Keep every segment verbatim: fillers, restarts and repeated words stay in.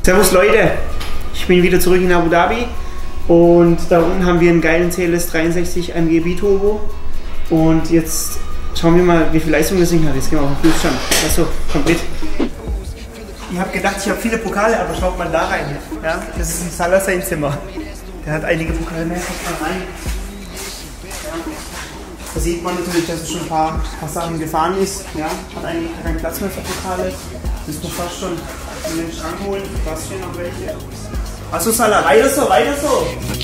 Servus Leute, ich bin wieder zurück in Abu Dhabi und da unten haben wir einen geilen C L S dreiundsechzig A M G Biturbo und jetzt schauen wir mal, wie viel Leistung das Ding hat. Jetzt gehen wir auf den Prüfstand. Also, kommt mit. Ich habe gedacht, ich habe viele Pokale, aber schaut mal da rein. Ja? Das ist ein Salah sein Zimmer. Der hat einige Pokale mehr. Schaut mal rein. Ja. Da sieht man natürlich, dass er schon ein paar, paar Sachen gefahren ist. Ja? Hat eigentlich keinen Platz mehr für Pokale. Müssen wir fast schon in den Schrank holen. Da stehen noch welche. Also Salah, weiter so, weiter so.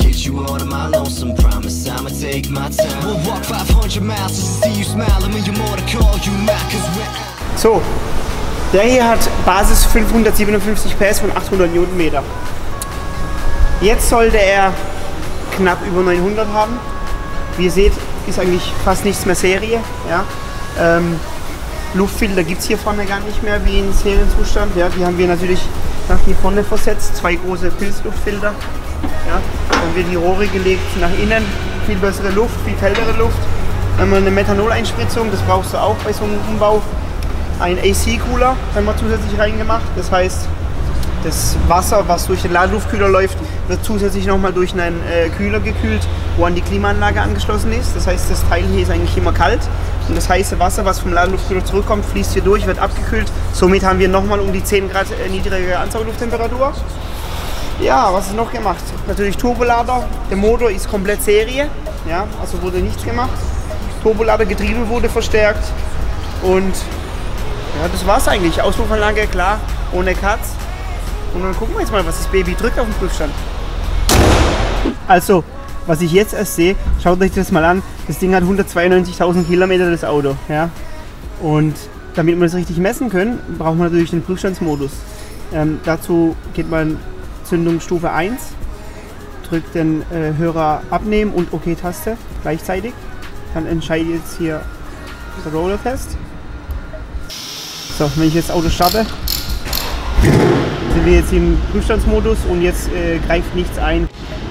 So, der hier hat Basis fünfhundertsiebenundfünfzig P S von achthundert Newtonmeter. Jetzt sollte er knapp über neunhundert haben. Wie ihr seht, ist eigentlich fast nichts mehr Serie. Ja? Ähm, Luftfilter gibt es hier vorne gar nicht mehr wie in Serienzustand. Ja? Die haben wir natürlich nach hier vorne versetzt, zwei große Pilzluftfilter. Ja? Dann haben wir die Rohre gelegt nach innen, viel bessere Luft, viel kältere Luft. Dann haben wir eine Methanol-Einspritzung, das brauchst du auch bei so einem Umbau. Ein A C-Cooler haben wir zusätzlich reingemacht, das heißt, das Wasser, was durch den Ladeluftkühler läuft, wird zusätzlich nochmal durch einen äh, Kühler gekühlt, wo an die Klimaanlage angeschlossen ist. Das heißt, das Teil hier ist eigentlich immer kalt und das heiße Wasser, was vom Ladeluftkühler zurückkommt, fließt hier durch, wird abgekühlt. Somit haben wir nochmal um die zehn Grad äh, niedrigere Ansaugluft-Temperatur. Ja, was ist noch gemacht? Natürlich Turbolader. Der Motor ist komplett Serie, ja, also wurde nichts gemacht. Turbolader, Getriebe wurde verstärkt und ja, das war's eigentlich. Auspuffanlage, klar, ohne Cuts. Und dann gucken wir jetzt mal, was das Baby drückt auf dem Prüfstand. Also, was ich jetzt erst sehe, schaut euch das mal an. Das Ding hat hundertzweiundneunzigtausend Kilometer, das Auto. Ja? Und damit wir das richtig messen können, brauchen wir natürlich den Prüfstandsmodus. Ähm, dazu geht man Zündungsstufe eins, drückt den äh, Hörer abnehmen und OK-Taste gleichzeitig. Dann entscheidet jetzt hier der Roller-Test. So, wenn ich jetzt das Auto starte, sind wir jetzt im Prüfstandsmodus und jetzt äh, greift nichts ein.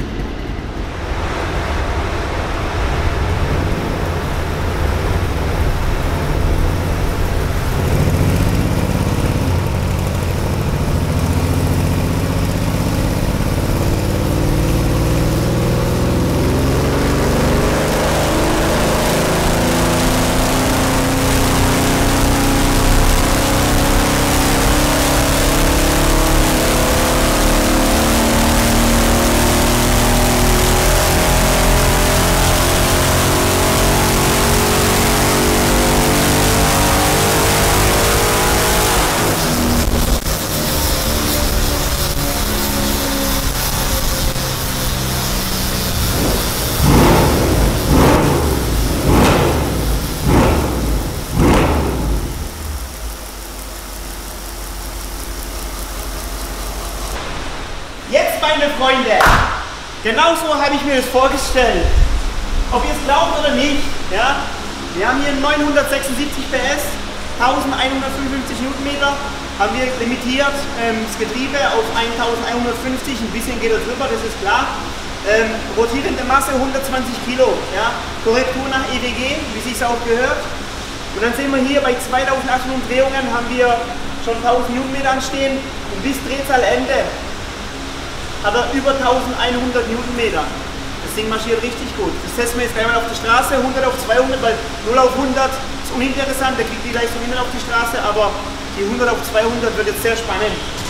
Jetzt, meine Freunde, genau so habe ich mir das vorgestellt. Ob ihr es glaubt oder nicht, ja, wir haben hier neunhundertsechsundsiebzig P S, eintausendeinhundertfünfundfünfzig Newtonmeter, haben wir limitiert ähm, das Getriebe auf eintausendeinhundertfünfzig, ein bisschen geht er drüber, das ist klar. Ähm, rotierende Masse hundertzwanzig Kilo, ja, Korrektur nach E W G, wie sich es auch gehört. Und dann sehen wir hier bei zweitausendachthundert Drehungen haben wir schon tausend Newtonmeter anstehen und bis Drehzahlende hat er über eintausendeinhundert Newtonmeter. Das Ding marschiert richtig gut. Das testen wir jetzt gleich mal auf der Straße, hundert auf zweihundert, weil null auf hundert ist uninteressant, der kriegt die Leistung immer auf die Straße, aber die hundert auf zweihundert wird jetzt sehr spannend.